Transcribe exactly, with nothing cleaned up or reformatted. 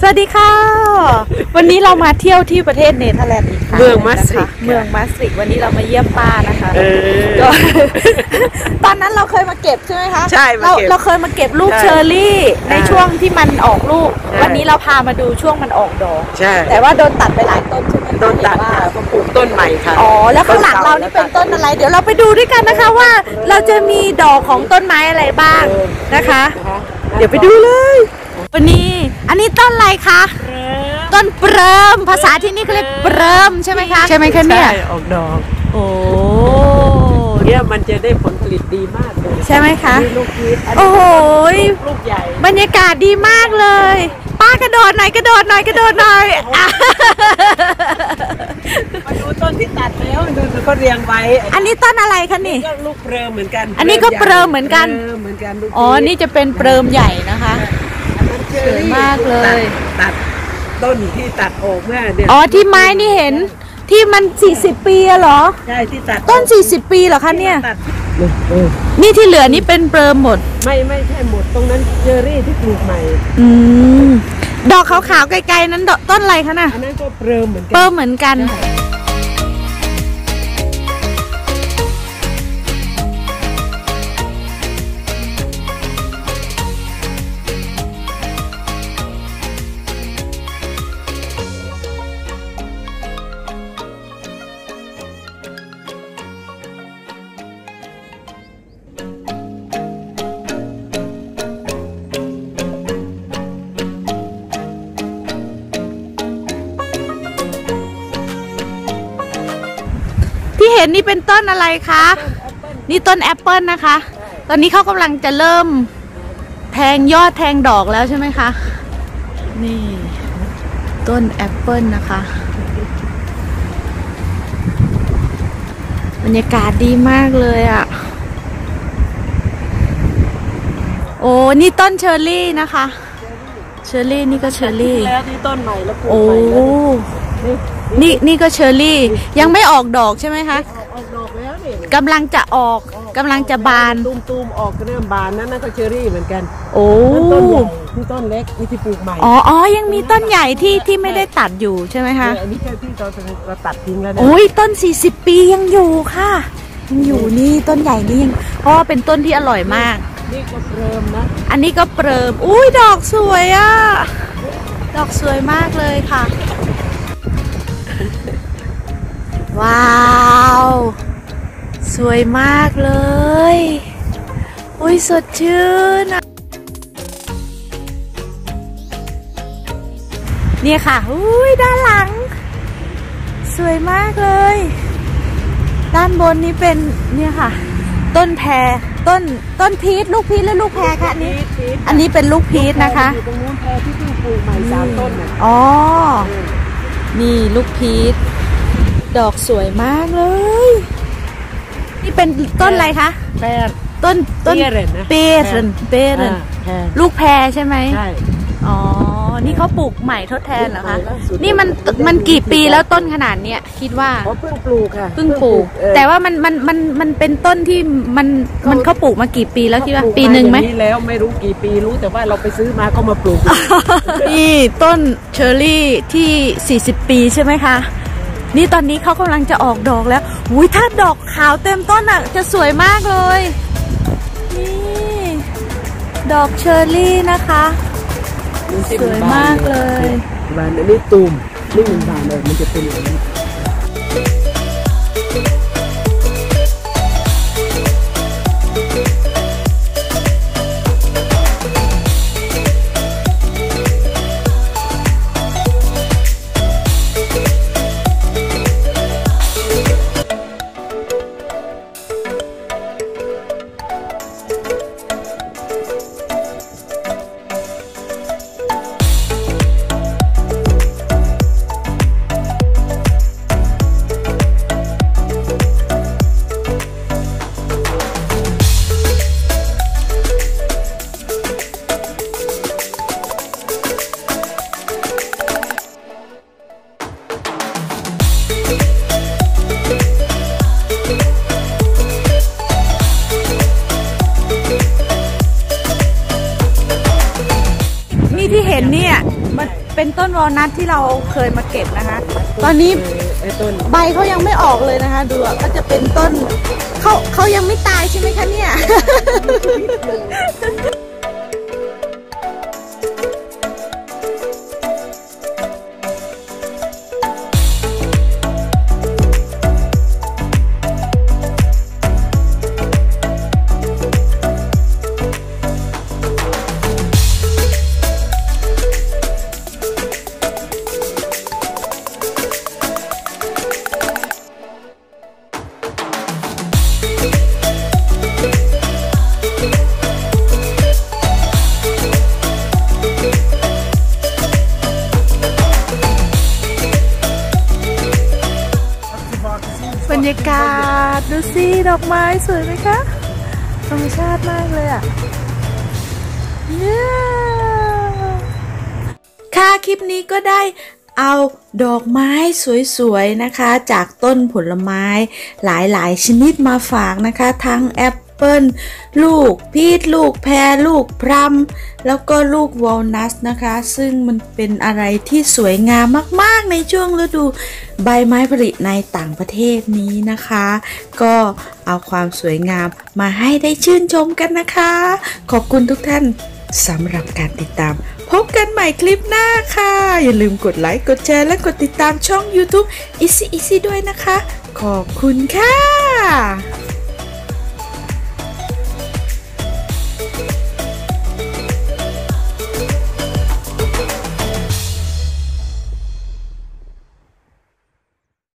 สวัสดีค่ะวันนี้เรามาเที่ยวที่ประเทศเนเธอร์แลนด์อีกครั้งเมืองมาสริกเมืองมาสริกวันนี้เรามาเยี่ยมป้านะคะก็ตอนนั้นเราเคยมาเก็บใช่ไหมคะใช่เราเราเคยมาเก็บลูกเชอร์รี่ในช่วงที่มันออกลูกวันนี้เราพามาดูช่วงมันออกดอกใช่แต่ว่าโดนตัดไปหลายต้นใช่ไหมโดนตัดค่ะก็ปลูกต้นใหม่ค่ะอ๋อแล้วข้างหลังเรานี่เป็นต้นอะไรเดี๋ยวเราไปดูด้วยกันนะคะว่าเราจะมีดอกของต้นไม้อะไรบ้างนะคะเดี๋ยวไปดูเลยวันนี้อันนี้ต้นอะไรคะต้นเปริมภาษาที่นี่เขาเรียกเปริมใช่ไหมคะใช่ไหมคะเนี่ยออกดอกโอ้เนี่ยมันจะได้ผลผลิตดีมากเลยใช่ไหมคะลูกพีชโอ้โหลูกใหญ่บรรยากาศดีมากเลยป้ากระโดดหน่อยกระโดดหน่อยกระโดดหน่อยมาดูต้นที่ตัดแล้วดูเขาเรียงไว้อันนี้ต้นอะไรคะนี่ก็ลูกเปริมเหมือนกันอันนี้ก็เปริมเหมือนกันเหมือนกันอ๋อนี่จะเป็นเปริมใหญ่นะคะสวยมากเลยตัดต้นที่ตัดออกเมื่อเดือนอ๋อที่ไม้นี่เห็นที่มันสี่สิบปีเหรอใช่ที่ตัดต้นสี่สิบปีเหรอคะเนี่ยนี่ที่เหลือนี่เป็นเปริมหมดไม่ไม่ใช่หมดตรงนั้นเจอรี่ที่ปลูกใหม่อืมดอกขาวๆไกลๆนั้นต้นอะไรคะน่ะอันนั้นก็เปริมเหมือนกันเปริมเหมือนกันที่เห็นนี่เป็นต้นอะไรคะนี่ต้นแอปเปิลนะคะตอนนี้เขากำลังจะเริ่มแทงยอดแทงดอกแล้วใช่ไหมคะนี่ต้นแอปเปิลนะคะบรรยากาศดีมากเลยอ่ะโอ้นี่ต้นเชอร์รี่นะคะเชอร์รี่นี่ก็เชอร์รี่แล้วนี่ต้นใหม่แล้วปลูกใหม่แล้วนี่นี่ก็เชอร์รี่ยังไม่ออกดอกใช่ไหมคะออกดอกแล้วนี่กำลังจะออกกำลังจะบานตูมๆออกเริ่มบานนั่นนั่นก็เชอร์รี่เหมือนกันโอ้ต้นใหญ่ที่ต้นเล็กนี่ที่ปลูกใหม่อ๋ออ๋อยังมีต้นใหญ่ที่ที่ไม่ได้ตัดอยู่ใช่ไหมคะอันนี้แค่ที่เราเราตัดทิ้งแล้วนะโอ้ยต้นสี่สิบปียังอยู่ค่ะยังอยู่นี่ต้นใหญ่นี่ยังเพราะว่าเป็นต้นที่อร่อยมากนี่ก็เปริมนะอันนี้ก็เปริมอุ้ยดอกสวยอ่ะดอกสวยมากเลยค่ะว้าวสวยมากเลยอุ้ยสดชื่นเนี่ยค่ะอุ้ยด้านหลังสวยมากเลยด้านบนนี้เป็นเนี่ยค่ะต้นแพรต้นต้นพีชลูกพีชและลูกแพรค่ะอันนี้อันนี้เป็นลูกพีชนะคะตรงนู้นแพรที่เพิ่งปลูกใหม่สามต้นเนี่ยอ๋อนี่ลูกพีชดอกสวยมากเลยนี่เป็นต้นอะไรคะแพรต้นต้นเปรนเปรนลูกแพรใช่ไหมใช่อ๋อนี่เขาปลูกใหม่ทดแทนเหรอคะนี่มันมันกี่ปีแล้วต้นขนาดเนี้ยคิดว่าเพิ่งปลูกค่ะเพิ่งปลูกแต่ว่ามันมันมันมันเป็นต้นที่มันมันเขาปลูกมากี่ปีแล้วคิดว่าปีหนึ่งไหมปีแล้วไม่รู้กี่ปีรู้แต่ว่าเราไปซื้อมาก็มาปลูกนี่ต้นเชอร์รี่ที่สี่สิบปีใช่ไหมคะนี่ตอนนี้เขากำลังจะออกดอกแล้วอุ้ยถ้าดอกขาวเต็มต้นอ่ะจะสวยมากเลยนี่ดอกเชอร์รี่นะคะสวยมากเลยบานอันนี้ตูมนี่มันบานเลยมันจะเป็นอย่างนี้ที่เห็นเนี่ยมันเป็นต้นวอลนัทที่เราเคยมาเก็บนะคะ ตอนนี้ไอ้ต้นใบเขายังไม่ออกเลยนะคะดูก็จะเป็นต้นเขาเขายังไม่ตายใช่ไหมคะเนี่ย บรรยากาศดูสิดอกไม้สวยไหมคะธรรมชาติมากเลยอ่ะค่ะคลิปนี้ก็ได้เอาดอกไม้สวยๆนะคะจากต้นผลไม้หลายๆชนิดมาฝากนะคะทั้งแอปเปิ้ลลูกพีชลูกแพรลูกพลัมแล้วก็ลูกวอลนัทนะคะซึ่งมันเป็นอะไรที่สวยงามมากๆในช่วงฤดูใบไม้ผลิในต่างประเทศนี้นะคะก็เอาความสวยงามมาให้ได้ชื่นชมกันนะคะขอบคุณทุกท่านสำหรับการติดตามพบกันใหม่คลิปหน้าค่ะอย่าลืมกดไลค์กดแชร์และกดติดตามช่อง YouTube Easy Easy ด้วยนะคะขอบคุณค่ะ